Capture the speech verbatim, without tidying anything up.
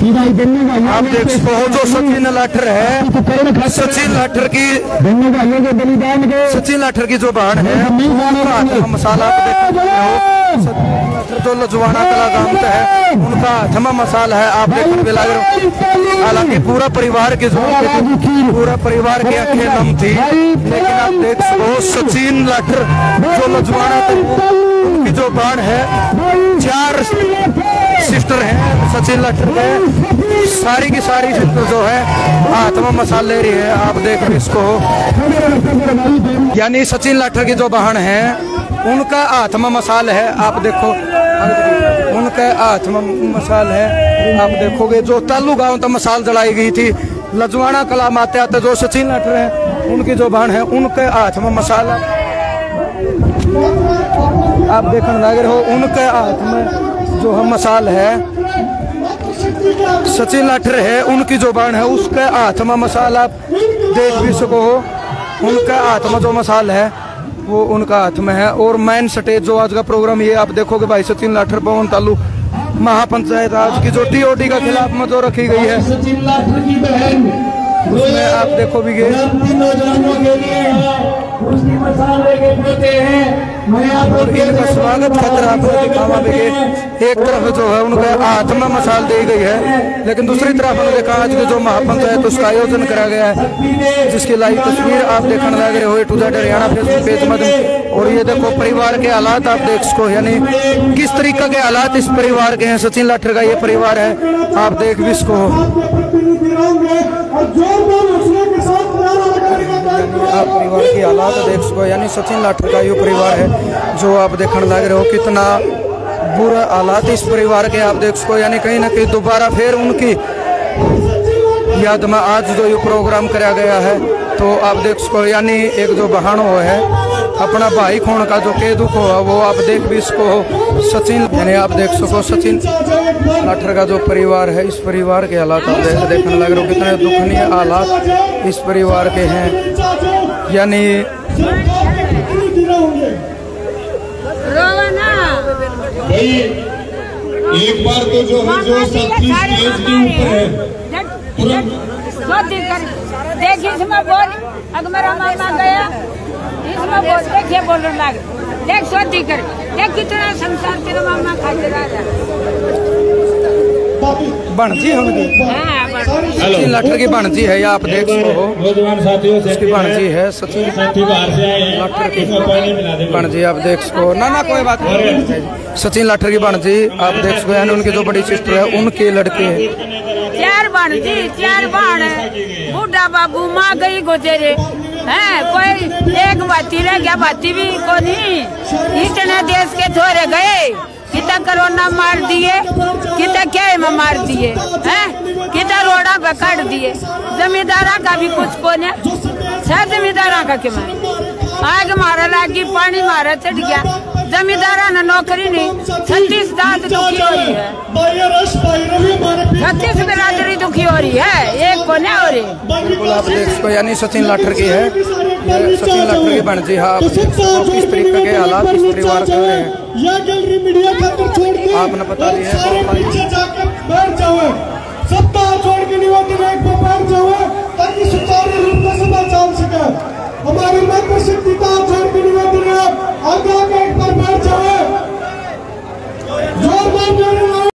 आप देख सकते हो जो सचिन लाठर है, सचिन लाठर की सचिन लाठर की जो बहन है उनका आत्मा मसाला आप देख सकते हो। सचिन लाठर जो लजवाना कला गांव का है उनका आत्मा मसाला है आप देखने में लग रहे हो। हालांकि पूरा परिवार के जो पूरा परिवार की आंखें नम थी, लेकिन आप देख सकते हो सचिन लाठर जो लजवाना उनकी जो बहन है, चार सिस्टर हैं सचिन लाठर के, सारी की सारी सिस्टर जो है आत्मा मसाल ले रही है। आप देख इसको, यानी सचिन लाठर की जो बहन है उनका आत्मा मसाल है। आप देखो उनका आत्मा मसाल है, आप देखोगे जो तालू गांव तक मसाल जलाई गई थी, लजवाना कला माते आते जो सचिन लाठर है उनकी जो बहन है उनके आत्मा मसाल आप देखने लग रहे हो। उनके आत्मा जो हम मसाल है सचिन लाठर है, उनकी जो बहन है उसके आत्मा मसाल आप देख भी सको हो। उनका आत्मा जो मसाल है वो उनका आत्मा है। और मेन स्टेज जो आज का प्रोग्राम ये आप देखोगे भाई सचिन लाठर पवन तालु महापंचायत आज की जो टीओटी का खिलाफ में जो रखी गई है उसमें आप देखो भी गए और इनका स्वागत खतरा आपको दिखावा भी गए। एक तरफ जो है उनका आत्मा मसाल दी गई है, लेकिन दूसरी तरफ उन्होंने देखा आज के जो महापंचायत उसका आयोजन करा गया है, जिसकी लाइव तस्वीर आप देखने लग रहे हो A to Z Haryana Facebook page माध्यम। और ये देखो परिवार के हालात आप देख सको, यानी किस तरीके के हालात इस परिवार के हैं। सचिन लाठर का ये परिवार है, आप देख भी इसको आप परिवार की हालात देख सको, यानी सचिन लाठर का ये परिवार है जो आप देखने लग रहे हो कितना बुरा हालात इस परिवार के आप देख सको। यानी कहीं ना कहीं दोबारा फिर उनकी याद में आज जो ये प्रोग्राम कराया गया है तो आप देख सको, यानी एक जो बहन हो है अपना भाई खोण का जो के दुख हो वो आप देख भी इसको सचिन, यानी आप देख सको सचिन लाठर का जो परिवार है इस परिवार के हालात आप देख, देखने लग रहे हो कितने दुखनीय हालात इस परिवार के हैं। यानी एक बार तो जो है जो सबकी स्टेज के ऊपर है देखिए इसमें बोल अगर मेरा मामा गया इसमें बोल देखिए बोलने लगे देख सोती कर देख कितना संसार तेरा मामा खाते रहा बनजी उनकी सचिन लाठर की बनजी है, आप देख सको हो इसकी बनजी है सचिन लाठर की बनजी आप देख सको। ना ना कोई बात नहीं, सचिन लाठर की बनजी आप देख सको, यानी उनकी जो बड़ी सिस्टर है उनके लड़के हैं। चार बनजी चार बहन बूढ़ा बाबू माँ गई गुजरे है, कोई एक बाती रह गया, बाती भी को नहीं। इतने देश के थोड़े गए, कितना कोरोना मार दिए, कितना क्या में मार दिए हैं, कितना रोड़ा पे काट दिए। जमींदारा का भी कुछ को नहीं, सब जमींदारा का क्यों आग मारा लागी पानी मारा चढ़ गया, जमींदारा ने नौकरी नहीं। छत्तीस दांत दुखी हो रही है, छत्तीस बिरादरी दुखी हो रही है, एक को नहीं हो रही। बिल्कुल आप देख सको, यानी सचिन लाठर की है, सचिन लाठर की बनजी है। आप देख सको किस तरीके के हालात इस परिवार के हैं, आपने बता दिया है। सत्ता छोड़ के निवेदन एक बार बैठ जाओ ताकि सुचारू रूप से सभा चल सके। हमारी मंत्र शक्ति का छोड़ के निवेदन है आगे आगे एक बार बैठ जाओ, जोर जोर